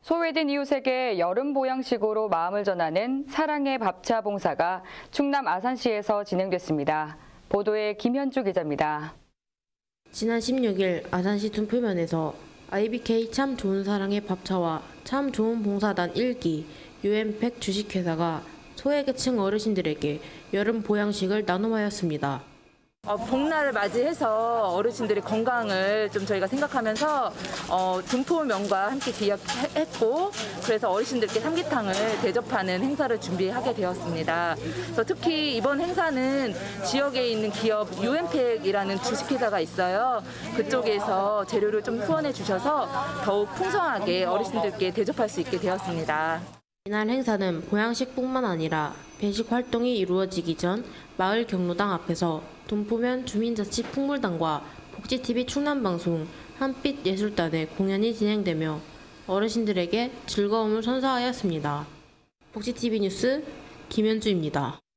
소외된 이웃에게 여름 보양식으로 마음을 전하는 사랑의 밥차 봉사가 충남 아산시에서 진행됐습니다. 보도에 김현주 기자입니다. 지난 16일 아산시 둔표면에서 IBK 참 좋은 사랑의 밥차와 참 좋은 봉사단 1기 UM팩 주식회사가 소외계층 어르신들에게 여름 보양식을 나눔하였습니다. 복날을 맞이해서 어르신들의 건강을 좀 저희가 생각하면서 둔포면과 함께 기획했고, 그래서 어르신들께 삼계탕을 대접하는 행사를 준비하게 되었습니다. 그래서 특히 이번 행사는 지역에 있는 기업 UM팩이라는 주식회사가 있어요. 그쪽에서 재료를 좀 후원해 주셔서 더욱 풍성하게 어르신들께 대접할 수 있게 되었습니다. 이날 행사는 보양식뿐만 아니라 배식 활동이 이루어지기 전 마을 경로당 앞에서 둔포면 주민자치 풍물단과 복지TV 충남방송 한빛 예술단의 공연이 진행되며 어르신들에게 즐거움을 선사하였습니다. 복지TV 뉴스 김현주입니다.